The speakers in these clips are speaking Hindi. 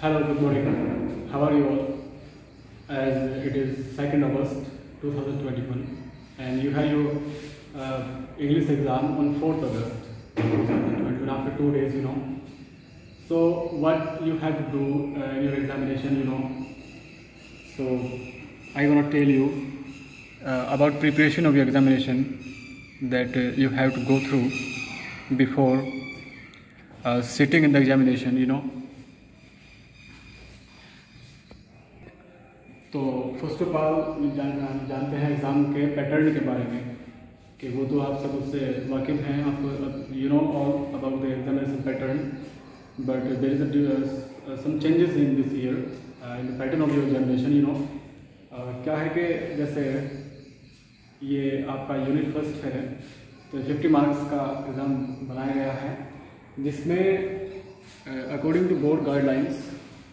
Hello, good morning. How are you all? As it is 2nd August 2021 and you have your English exam on 4th August 2021 after 2 days, So what you have to do in your examination, So I want to tell you about preparation of your examination that you have to go through before sitting in the examination, तो फर्स्ट ऑफ ऑल जानते हैं एग्ज़ाम के पैटर्न के बारे में कि वो तो आप सब उससे वाकिफ़ हैं, आपको you know all about the examination pattern, but there is some changes in this year in the pattern of your examination. क्या है कि जैसे ये आपका यूनिट फर्स्ट है तो 50 मार्क्स का एग्ज़ाम बनाया गया है, जिसमें अकॉर्डिंग टू बोर्ड गाइडलाइंस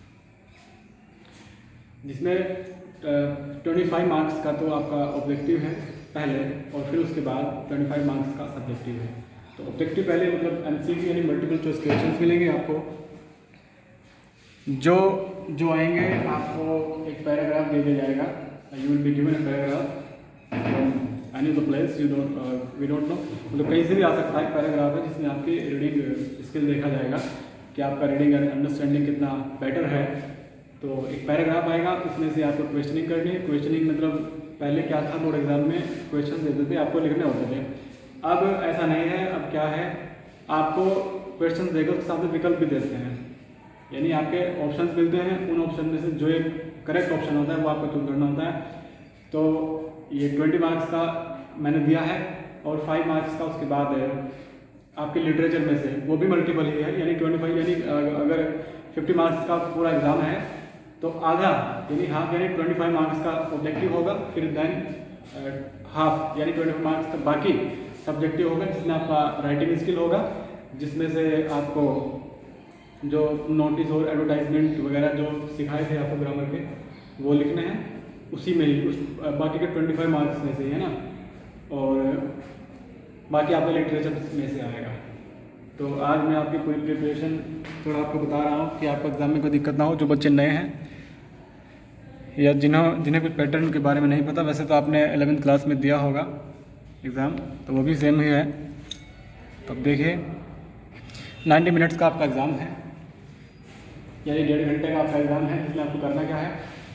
जिसमें 25 मार्क्स का तो आपका ऑब्जेक्टिव है पहले और फिर उसके बाद 25 मार्क्स का सब्जेक्टिव है। तो ऑब्जेक्टिव पहले मतलब एमसीक्यू यानी मल्टीपल चॉइस क्वेश्चंस मिलेंगे आपको, जो आएंगे आपको एक पैराग्राफ दे दिया जाएगा, you will be given a paragraph from any of the place we don't know, मतलब कहीं से भी आ सकता है। पैराग्राफ है जिसमें आपकी रीडिंग स्किल देखा जाएगा कि आपका रीडिंग एंड अंडरस्टैंडिंग कितना बेटर है। तो एक पैराग्राफ आएगा, उसमें से आपको क्वेश्चनिंग करनी है। क्वेश्चनिंग मतलब पहले क्या था, बोर्ड एग्जाम में क्वेश्चन देते थे, आपको लिखने होते थे। अब ऐसा नहीं है, अब क्या है, आपको क्वेश्चन देकर उसके साथ विकल्प भी देते हैं, यानी आपके ऑप्शंस मिलते हैं, उन ऑप्शन में से जो एक करेक्ट ऑप्शन होता है वो आपको चूज करना होता है। तो ये 20 मार्क्स का मैंने दिया है और 5 मार्क्स का उसके बाद है आपके लिटरेचर में से, वो भी मल्टीपल ही है, यानी 25, यानी अगर 50 मार्क्स का पूरा एग्जाम है तो आधा यानी हाफ यानी 25 मार्क्स का ऑब्जेक्टिव होगा, फिर देन हाफ यानी 25 मार्क्स का बाकी सब्जेक्टिव होगा, जिसमें आपका राइटिंग स्किल होगा, जिसमें से आपको जो नोटिस और एडवर्टाइजमेंट वगैरह जो सिखाए थे आपको ग्रामर के वो लिखने हैं, उसी में ही उस बाकी के 25 मार्क्स में से ही है ना, और बाकी आपका लिटरेचर में से आएगा। तो आज मैं आपकी पूरी प्रिपरेशन थोड़ा आपको बता रहा हूँ कि आपको एग्जाम में कोई दिक्कत ना हो। जो बच्चे नए हैं या जिन्हें कुछ पैटर्न के बारे में नहीं पता, वैसे तो आपने 11th क्लास में दिया होगा एग्ज़ाम, तो वो भी सेम ही है। तो अब देखिए 90 मिनट्स का आपका एग्ज़ाम है, यानी 1.5 घंटे का आपका एग्ज़ाम है, जिसमें आपको करना क्या है,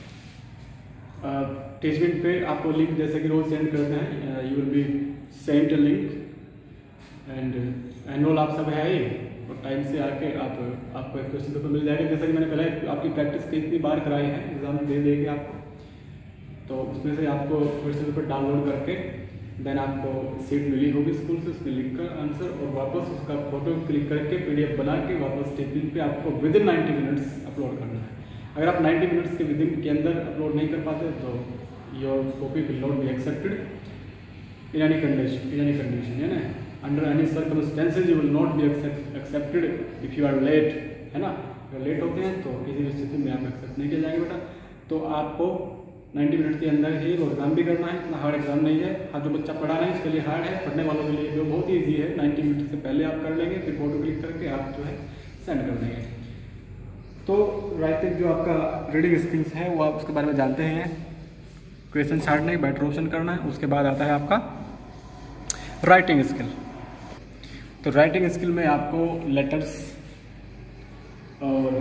टेस्टमेंट पे आपको लिंक जैसे कि रोज़ सेंड करते हैं, you will be send a link and enrol आप सब है ही, और टाइम से आके आपको एक क्वेश्चन पेपर मिल जाएगा। जैसा कि मैंने पहले आपकी प्रैक्टिस कितनी बार कराई है एग्जाम दे के आपको, तो उसमें से आपको क्वेश्चन पेपर डाउनलोड करके देन आपको सीट मिली होगी स्कूल से, उसमें लिख कर आंसर और वापस उसका फोटो क्लिक करके PDF बना के वापस टेस्टिंग पे आपको विदिन 90 मिनट्स अपलोड करना है। अगर आप 90 मिनट्स के विदिन के अंदर अपलोड नहीं कर पाते तो your copy will not be accepted in any condition, है ना, under any circumstances you will not be accepted if you are late, है ना। अगर लेट होते हैं तो किसी भी स्थिति में आप एक्सेप्ट नहीं किया जाएंगे बेटा। तो आपको 90 मिनट के अंदर ही वो एग्ज़ाम भी करना है, इतना हार्ड एग्जाम नहीं है। हाँ, जो बच्चा पढ़ा नहीं उसके लिए हार्ड है, पढ़ने वालों के लिए जो बहुत ईजी है, 90 मिनट से पहले आप कर लेंगे, फिर फोटो क्लिक करके आप जो है सेंड कर देंगे। तो राइटिंग जो आपका रीडिंग स्किल्स है वो आप उसके बारे में जानते हैं, क्वेश्चन छाटने के बैटर ऑप्शन करना है, उसके बाद आता है आपका राइटिंग स्किल। तो राइटिंग स्किल में आपको लेटर्स और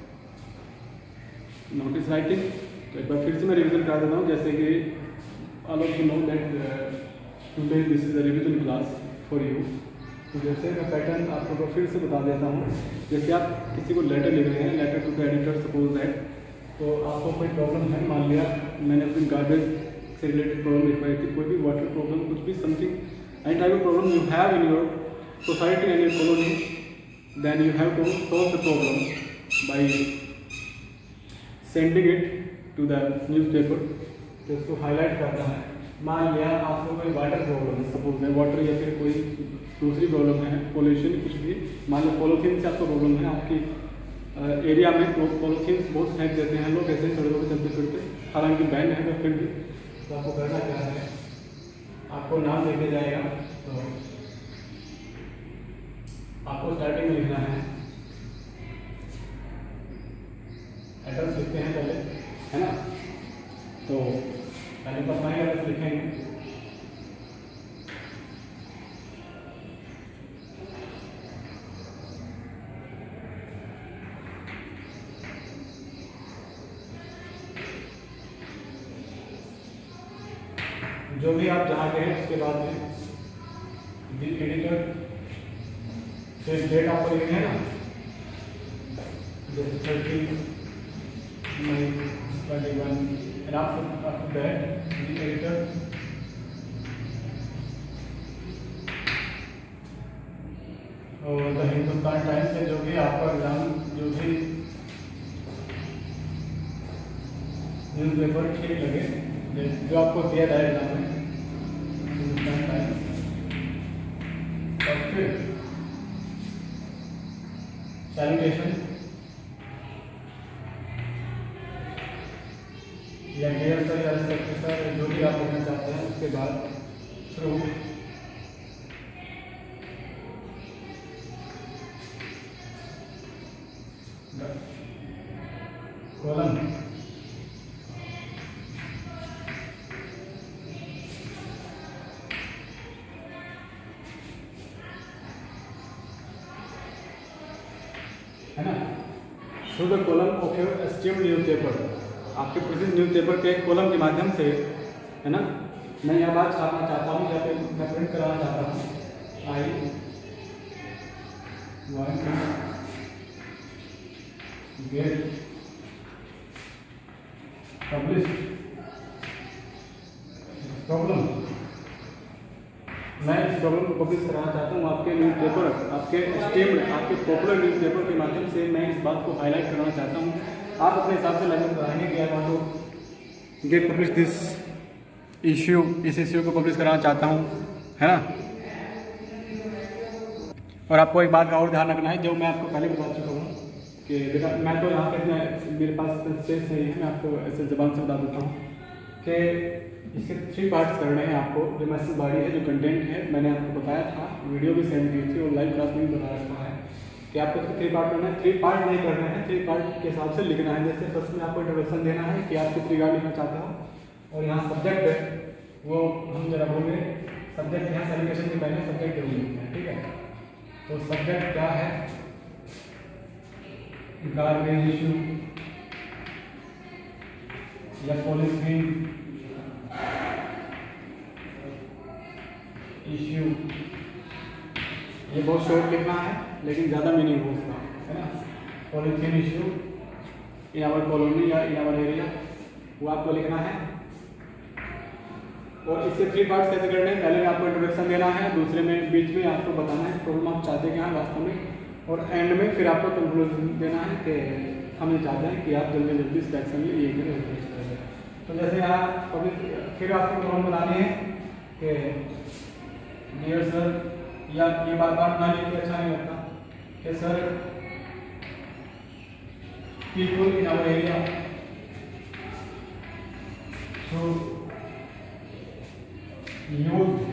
नोटिस राइटिंग, तो एक बार फिर से मैं रिवीजन करा देता हूँ, जैसे कि all of you know that today this is a revision class for you. तो जैसे मैं पैटर्न आपको फिर से बता देता हूँ, जैसे आप किसी को लेटर लिख रहे हैं, letter to the editor suppose that, तो आपको कोई प्रॉब्लम है, मान लिया मैंने अपनी गार्बेज से रिलेटेड प्रॉब्लम लिखवाई थी, कोई भी वाटर प्रॉब्लम, कुछ भी something any type of problem you have in your society and your colony, then you have to solve the problem by sending it to the newspaper। तो इसको हाईलाइट करना है। मान लिया आपको कोई वाटर प्रॉब्लम है, सपोज है वाटर, या फिर कोई दूसरी प्रॉब्लम है, पोल्यूशन, कुछ भी, मान लो पॉलीथीन से आपको प्रॉब्लम है, आपकी एरिया में पॉलीथीन बहुत फेंक देते हैं लोग ऐसे सड़कों पर चलते फिरते, हालांकि बैन है फिर भी। तो आपको करना क्या है, आपको नाम देके जाएगा, तो आपको स्टार्टिंग में लिखना है जो भी आप जहाँ गए उसके बाद में दी एडिटर से डेट आपको लिखनी है ना, जैसे 30 May 21 and after that the editor और द हिंदुस्तान टाइम्स से जो भी आपका एग्जाम जो भी न्यूज़ पेपर ठीक लगे जो आपको दिया जाए एग्जाम में, हिंदुस्तान टाइम्स और फिर सैल्यूटेशन या डियर सर या रिस्पेक्टेड सर, जो भी आप लिखना चाहते हैं। उसके बाद थ्रू कॉलम है ना, through the column of your esteemed newspaper, आपके प्रसिद्ध न्यूज़पेपर के कॉलम के माध्यम से, है ना, मैं यह बात छापना चाहता हूँ या फिर मैं प्रिंट कराना चाहता हूँ। I want to get published problem, मैं इस प्रॉब्लम को पब्लिश कराना चाहता हूँ आपके न्यूज़पेपर, आपके एस्टीम्ड, आपके पॉपुलर न्यूज़पेपर के माध्यम से मैं इस बात को हाईलाइट करना चाहता हूँ। आप अपने हिसाब से लगभग कराएंगे कि I want to get publish this issue, इस इश्यू को पब्लिश कराना चाहता हूँ, है ना। और आपको एक बात का और ध्यान रखना है, जो मैं आपको पहले बता चुका हूँ कि बेटा मैं तो यहाँ पे मेरे पास स्पेस नहीं है, मैं आपको ऐसे ज़बान से बता देता हूँ कि इसके 3 पार्ट्स करने हैं आपको। जो मैसेज बॉडी है, जो कंटेंट है, मैंने आपको बताया था, वीडियो भी सेंड की थी और लाइव क्लास में भी बता रखा है कि आपको इसके 3 पार्ट करना है। 3 पार्ट नहीं करना है, 3 पार्ट के हिसाब से लिखना है। जैसे फर्स्ट में आपको इंट्रोडक्शन देना है कि आप किस रिगार्ड लिखना चाहते हो, और यहाँ सब्जेक्ट है वो हम जरा बोलेंगे, सब्जेक्ट यहाँ सैल्यूटेशन के पहले सब्जेक्ट जरूर लिखना है, ठीक है। तो सब्जेक्ट क्या है, गार्बेज इशू या पॉलीथीन इश्यू, ये बहुत शॉर्ट लिखना है लेकिन ज़्यादा मीनिंग हो उसका, है ना। Polythene issue in our colony या इन आवर एरिया, वो आपको लिखना है। और इसके 3 पार्ट्स कैसे करने हैं, पहले में आपको इंट्रोडक्शन देना है, दूसरे में बीच में आपको बताना है प्रॉब्लम आप चाहते क्या हैं वास्तव में, और एंड में फिर आपको कंक्लूजन देना है कि हम ये चाहते हैं कि आप जल्दी जल्दी सिलेक्शन में ये करें। तो जैसे यहाँ फिर आपको प्रॉब्लम बतानी है कि डियर सर, या ये बार बार ना लिख के अच्छा नहीं लगता कि sir people in our area through use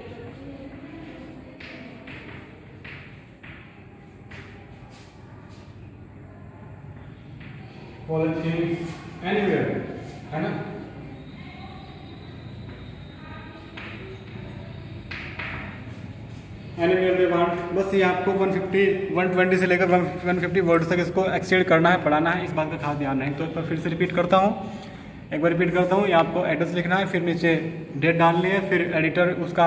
polythenes anywhere, है ना। एनीवेयर दे वांट, बस ये आपको 120 से लेकर 150 वर्ड्स तक इसको एक्सटेंड करना है, पढ़ाना है, इस बात का खास ध्यान नहीं। तो एक बार फिर से रिपीट करता हूँ, एक बार रिपीट करता हूँ। ये आपको एड्रेस लिखना है, फिर नीचे डेट डालनी है, फिर एडिटर उसका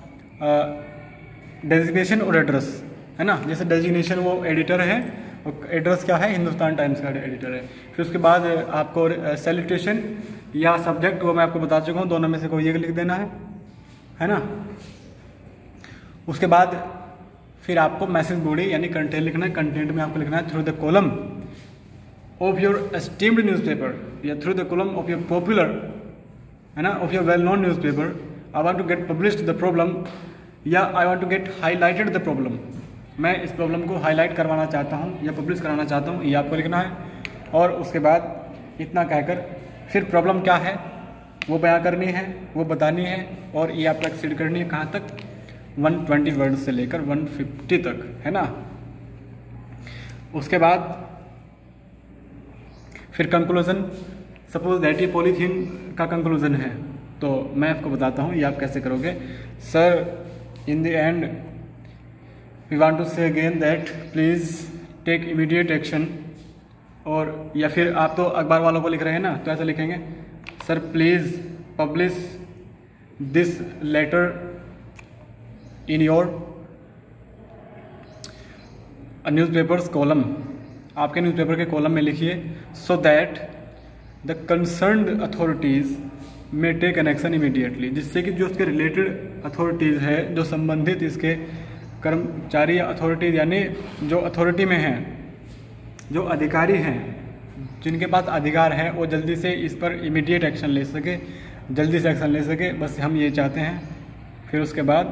डेजिग्नेशन और एड्रेस, है ना। जैसे डेजिग्नेशन वो एडिटर है और एड्रेस क्या है, हिंदुस्तान टाइम्स का एडिटर है। फिर उसके बाद आपको सैल्यूटेशन या सब्जेक्ट, वो मैं आपको बता चुका हूँ, दोनों में से कोई एक लिख देना है ना। उसके बाद फिर आपको मैसेज बॉडी यानी कंटेंट लिखना है। कंटेंट में आपको लिखना है through the column of your esteemed newspaper या through the column of your popular, है ना, of your well known newspaper, I want to get published the problem या I want to get highlighted the problem, मैं इस प्रॉब्लम को हाईलाइट करवाना चाहता हूँ या पब्लिश कराना चाहता हूँ, ये आपको लिखना है। और उसके बाद इतना कहकर फिर प्रॉब्लम क्या है वो बयां करनी है, वो बतानी है, और ये आपको एक्सीड करनी है कहाँ तक, 120 वर्ड से लेकर 150 तक, है ना। उसके बाद फिर कंक्लूजन, सपोज दैट ये पॉलीथीन का कंक्लूजन है, तो मैं आपको बताता हूँ ये आप कैसे करोगे। Sir in the end we want to say again that please take immediate action, और या फिर आप तो अखबार वालों को लिख रहे हैं ना, तो ऐसा लिखेंगे, sir please publish this letter in your newspapers column, आपके न्यूज़पेपर के कॉलम में लिखिए, so that the concerned authorities may take an action immediately, जिससे कि जो उसके रिलेटेड अथॉरिटीज़ है, जो संबंधित इसके कर्मचारी या अथॉरिटीज़ यानी जो अथॉरिटी में हैं, जो अधिकारी हैं, जिनके पास अधिकार है, वो जल्दी से इस पर इमीडिएट एक्शन ले सके, जल्दी से एक्शन ले सके, बस हम ये चाहते हैं। फिर उसके बाद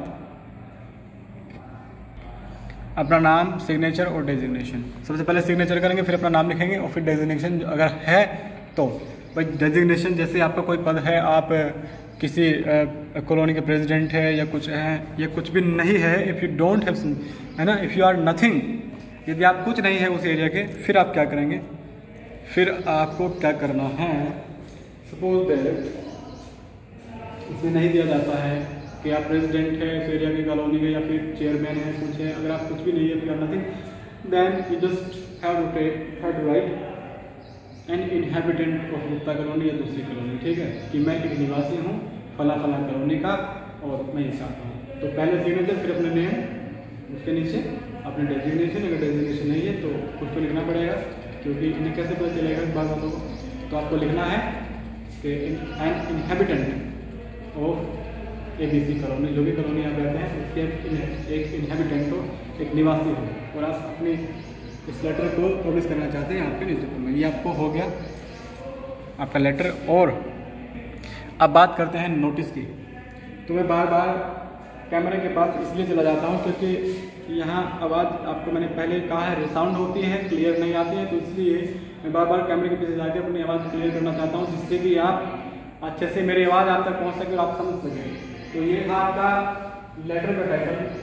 अपना नाम, सिग्नेचर और डेजिग्नेशन। सबसे पहले सिग्नेचर करेंगे, फिर अपना नाम लिखेंगे और फिर डेजिग्नेशन अगर है तो। भाई डेजिग्नेशन जैसे आपका कोई पद है, आप किसी कॉलोनी के प्रेसिडेंट है या कुछ है, या कुछ भी नहीं है, इफ़ यू डोंट हैव, है ना, इफ़ यू आर नथिंग, यदि आप कुछ नहीं है उस एरिया के, फिर आप क्या करेंगे, फिर आपको क्या करना है, सपोज दैट इसमें नहीं दिया जाता है कि आप प्रेसिडेंट है इस एरिया की कॉलोनी के या फिर चेयरमैन है, कुछ है, अगर आप कुछ भी नहीं है, फिर nothing, then you just have to write an inhabitant of Gupta colony या दूसरी कॉलोनी, ठीक है, कि मैं एक निवासी हूँ फला फला कॉलोनी का और मैं ये चाहता हूँ। तो पहले सिग्नेचर, फिर अपने नेम, उसके नीचे अपने डेजिग्नेशन, अगर डेजिग्नेशन नहीं है तो कुछ तो लिखना पड़ेगा, क्योंकि इन्हें कैसे पता चलेगा इस बात को। तो आपको लिखना है कि an inhabitant of ABC colony, जो भी कॉलोनी आप रहते हैं उसके एक इनहेबिटेंट हो, एक निवासी हो, और आप अपनी इस लेटर को पब्लिश करना चाहते हैं आपके न्यूज़पेपर में। ये आपको हो गया आपका लेटर। और अब बात करते हैं नोटिस की। तो मैं बार बार कैमरे के पास इसलिए चला जाता हूँ क्योंकि यहाँ आवाज़ आपको मैंने पहले कहा है रिसाउंड होती है, क्लियर नहीं आती है, तो इसलिए मैं बार बार कैमरे के पीछे जाकर अपनी आवाज़ क्लियर करना चाहता हूँ, जिससे कि आप अच्छे से मेरी आवाज़ आप तक पहुँच सके और आप समझ सकें। तो ये था आपका लेटर का टाइटल।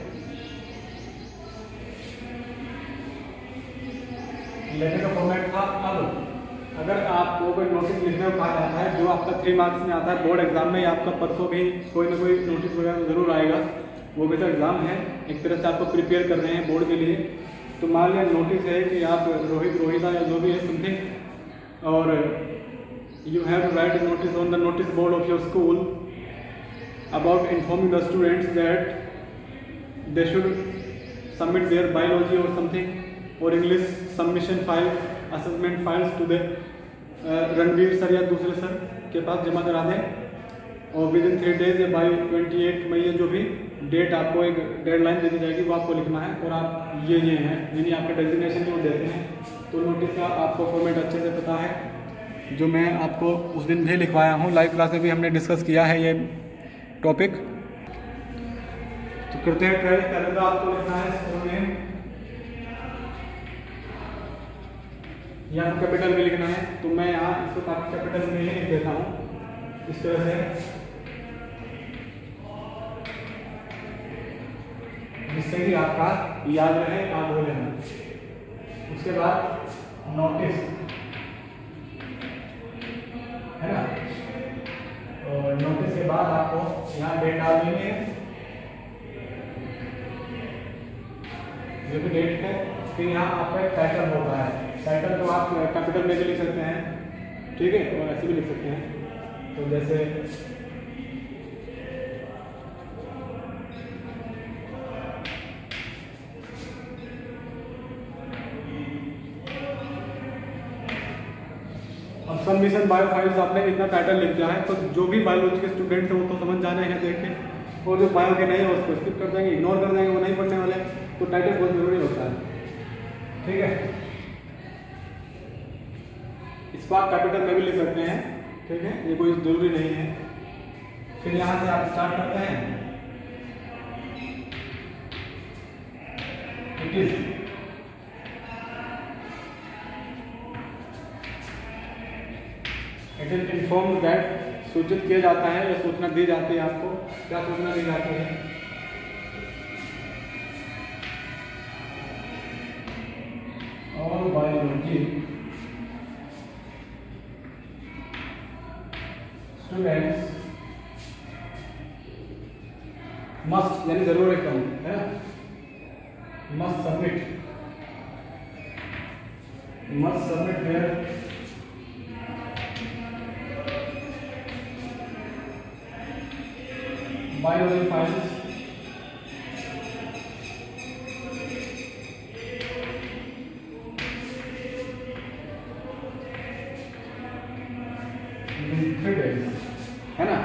लेटर का फॉर्मेट था। अब अगर आपको कोई नोटिस लिखने को कहा जाता है, जो आपका 3 मार्क्स में आता है बोर्ड एग्जाम में, या आपका परसों भी कोई ना कोई नोटिस वगैरह जरूर आएगा, वो भी तो एग्जाम है, एक तरह से आपको प्रिपेयर कर रहे हैं बोर्ड के लिए। तो मान लिया नोटिस है कि आप रोहिता या जो भी है समथिंग, और you have to write notice on the notice board of your school about informing the students that they should submit their biology और समथिंग और English submission file, assessment files to the Ranveer sir या दूसरे सर के पास जमा करा दें, और विद इन 3 डेज या बाई 28 मई जो भी डेट आपको एक डेडलाइन दे दी जाएगी, वो आपको लिखना है। और आप ये हैं यानी आपका डेजिग्नेशन जो देते हैं, तो नोटिस का आपको फॉर्मेट अच्छे से पता है, जो मैं आपको उस दिन भी लिखवाया हूँ। लाइव क्लास में भी हमने डिस्कस किया है ये टॉपिक। तो करते हैं ट्राई। पहले तो आपको लिखना है स्कूल नेम, यहाँ कैपिटल में लिखना है, तो मैं यहाँ इसको कैपिटल में ही लिख देता हूँ इस तरह से, जिससे कि आपका याद रहे, आप बोले हैं। उसके बाद नोटिस है ना, और नोटिस के बाद आपको यहाँ डेट डाल देंगे, जो भी डेट है। फिर यहाँ आपका एक टाइटल होता है, टाइटल तो आप कैपिटल में भी लिख सकते हैं, ठीक है, और ऐसे भी लिख सकते हैं। तो जैसे अब सबमिशन बायो फाइल्स आपने इतना टाइटल लिख दिया है, तो जो भी बायोलॉजी के स्टूडेंट्स हैं वो तो समझ जाने हैं देख के, और जो बायो के नहीं है उसको स्किप कर देंगे, इग्नोर कर देंगे, वो नहीं पढ़ने वाले। तो टाइटल बहुत जरूरी होता है, ठीक है। इस बार कैपिटल में भी लिख सकते हैं, ठीक है, ये कोई जरूरी नहीं है। फिर यहाँ से आप स्टार्ट करते हैं, इट इज इन्फॉर्म दैट, सूचित किया जाता है या सूचना दी जाती है आपको। क्या सूचना दी जाती है? ऑल बायोलॉजी स्टूडेंट्स मस्ट, यानी जरूर एकदम है, must submit their biology files. है ना।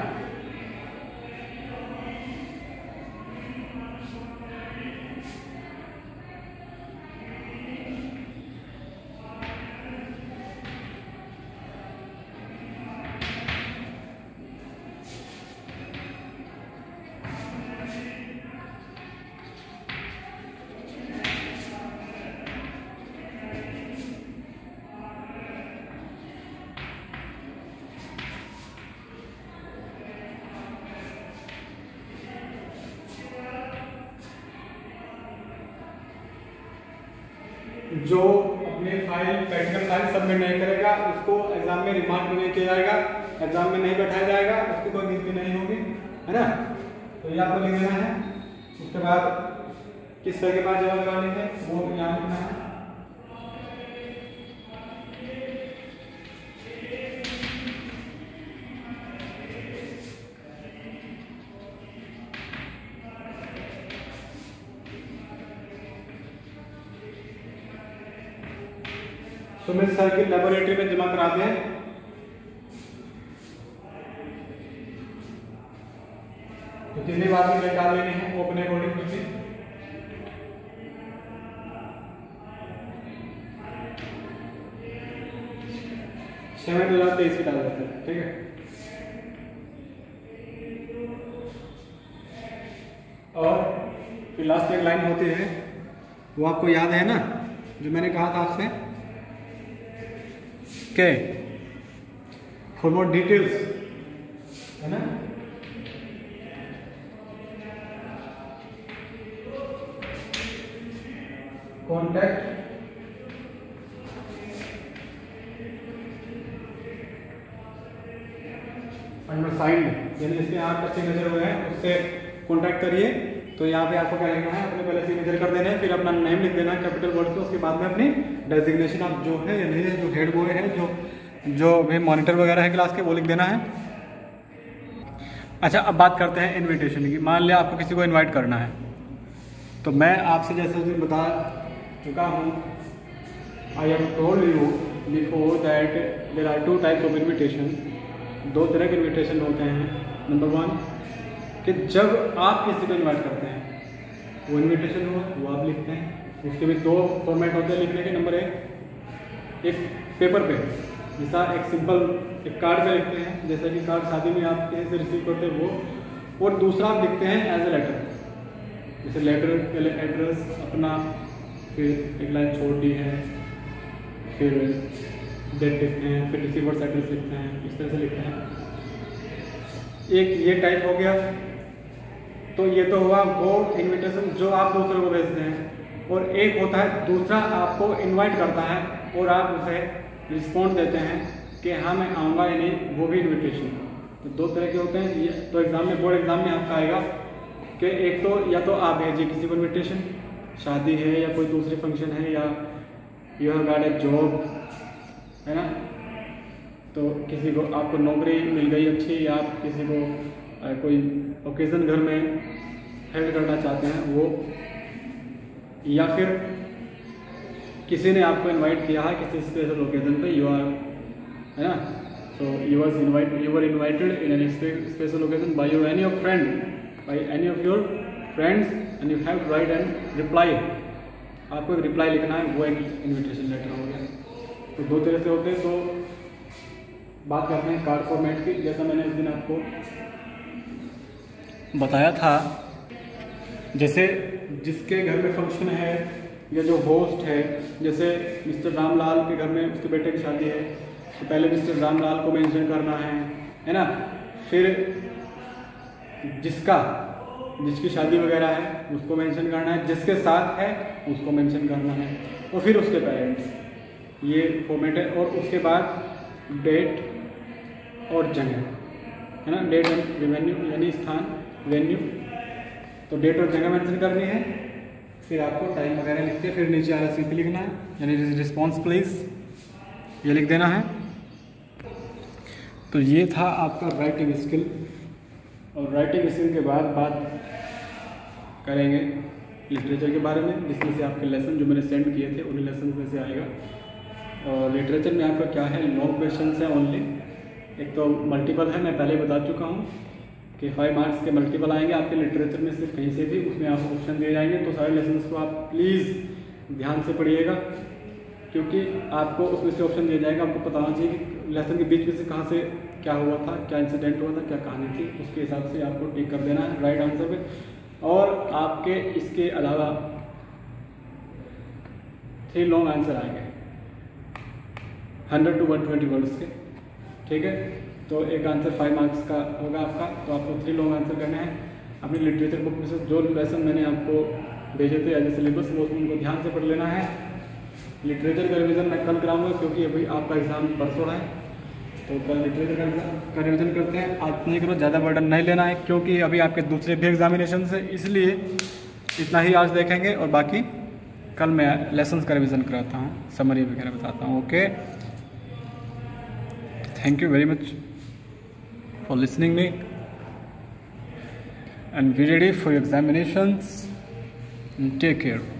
जो अपने फाइल प्रैक्टिकल फाइल सबमिट नहीं करेगा उसको एग्जाम में रिमार्क भी नहीं किया जाएगा, एग्जाम में नहीं बैठाया जाएगा, उसकी कोई गिनती नहीं होगी, है ना। तो ये आपको लिख देना है। उसके बाद किस तरह के बाद जवाब लगाने हैं वो यहाँ लिखना है। सुमित सर की लेबोरेटरी में जमा करा दें। तो जितनी बार भी डेट डाल लेने हैं वो अपने अकॉर्डिंग कुछ भी। सेवन 2023 की डाल देते हैं, ठीक है। और फिर लास्ट एक लाइन होती है वो आपको याद है ना, जो मैंने कहा था आपसे के फॉर मोर डिटेल्स, है ना। कॉन्टैक्ट अंडर साइंड, यानी जिसके आपका सिग्नेचर हुए हैं उससे कॉन्टैक्ट करिए। तो यहाँ पे आपको क्या लिखना है, अपने पहले सिग्नेचर कर देना है, फिर अपना नेम लिख देना है कैपिटल वर्ड से। उसके बाद में अपनी डेजिग्नेशन आप जो है या नहीं है, जो हेड बॉय है, जो भी मॉनिटर वगैरह है क्लास के, वो लिख देना है। अच्छा, अब बात करते हैं इनविटेशन की। मान लिया आपको किसी को इनवाइट करना है, तो मैं आपसे जैसे बता चुका हूँ, I have told you before that there are 2 types of invitation. 2 तरह के इन्विटेशन होते हैं। नंबर 1 कि जब आप किसी को इनवाइट करते हैं वो इनविटेशन हो, वो आप लिखते हैं। उसके भी 2 फॉर्मेट होते हैं लिखने के। नंबर 1 एक पेपर पे, जैसा एक सिंपल एक कार्ड पे लिखते हैं, जैसे कि कार्ड शादी में आप कहीं से रिसीव करते हैं वो। और दूसरा आप लिखते हैं एज ए लेटर, जैसे लेटर पहले एड्रेस अपना, फिर एक लाइन छोटी है, फिर डेट लिखते हैं, फिर रिसीवर्स एड्रेस लिखते हैं, इस तरह से लिखते हैं। एक ये टाइप हो गया। तो ये तो हुआ वो इनविटेशन जो आप दूसरे को भेजते हैं। और एक होता है दूसरा आपको इनवाइट करता है और आप उसे रिस्पॉन्ड देते हैं कि हाँ मैं आऊँगा या नहीं, वो भी इनविटेशन। तो 2 तरह के होते हैं ये। तो एग्ज़ाम में, बोर्ड एग्ज़ाम में आपका आएगा कि एक तो या तो आप भेजिए किसी को इन्विटेशन, शादी है या कोई दूसरे फंक्शन है, या you have got a job, है ना। तो किसी को आपको नौकरी मिल गई अच्छी, या आप किसी को कोई ओकेज़न घर में हेल्प करना चाहते हैं वो, या फिर किसी ने आपको इनवाइट किया है किसी स्पेशल ओकेज़न पे, यू आर, है ना। So you were invited in an special occasion by your any of friend, by any of your friends, and you have to write an reply. आपको एक रिप्लाई लिखना है, वो एक इन्विटेशन लेटर हो गया। तो 2 तरह से होते हैं। तो बात करते हैं कार्ड फॉर्मेट की। जैसा मैंने उस दिन आपको बताया था, जैसे जिसके घर में फंक्शन है या जो होस्ट है, जैसे मिस्टर रामलाल के घर में उसके बेटे की शादी है, तो पहले मिस्टर रामलाल को मेंशन करना है ना। फिर जिसकी शादी वगैरह है उसको मेंशन करना है, जिसके साथ है उसको मेंशन करना है, और फिर उसके पेरेंट्स। ये फॉर्मेट है। और उसके बाद डेट और जगह, है ना। डेट एंड वेन्यू, यानी स्थान, वेन्यू। तो डेट और जगह मेंशन करनी है। फिर आपको टाइम वगैरह लिखते हैं, फिर नीचे RSVP लिखना है, यानी रिस्पॉन्स प्लीज़, ये लिख देना है। तो ये था आपका राइटिंग स्किल। और राइटिंग स्किल के बाद बात करेंगे लिटरेचर के बारे में, जिसमें से आपके लेसन जो मैंने सेंड किए थे उन्हीं लेसन में से आएगा। और लिटरेचर में आपका क्या है, लॉन्ग क्वेश्चन है ओनली। एक तो मल्टीपल है, मैं पहले बता चुका हूँ कि 5 मार्क्स के मल्टीपल आएंगे आपके लिटरेचर में से कहीं से भी, उसमें आपको ऑप्शन दिए जाएंगे। तो सारे लेसन्स को आप प्लीज़ ध्यान से पढ़िएगा, क्योंकि आपको उसमें से ऑप्शन दिया जाएगा। आपको पता होना चाहिए कि लेसन के बीच में से कहाँ से क्या हुआ था, क्या इंसिडेंट हुआ था, क्या कहानी थी, उसके हिसाब से आपको टिक कर देना है राइट आंसर पे। और आपके इसके अलावा 3 लॉन्ग आंसर आएंगे 100 to 120 वर्ड्स के, ठीक है। तो एक आंसर 5 मार्क्स का होगा आपका, तो आपको 3 लॉन्ग आंसर करने हैं। अपनी लिटरेचर बुक में से जो लेसन मैंने आपको भेजे थे एज ए सिलेबस, वो उनको ध्यान से पढ़ लेना है। लिटरेचर का रिवीजन मैं कल कराऊंगा, क्योंकि अभी आपका एग्ज़ाम परसों है, तो कल लिटरेचर का रिवीजन करते हैं। आज नहीं करो, ज़्यादा बर्डन नहीं लेना है, क्योंकि अभी आपके दूसरे भी एग्जामिनेशन है, इसलिए इतना ही आज देखेंगे और बाकी कल मैं लेसन्स का रिवीजन कराता हूँ, समरी वगैरह बताता हूँ। Okay, thank you very much for listening me and be ready for examinations. Take care.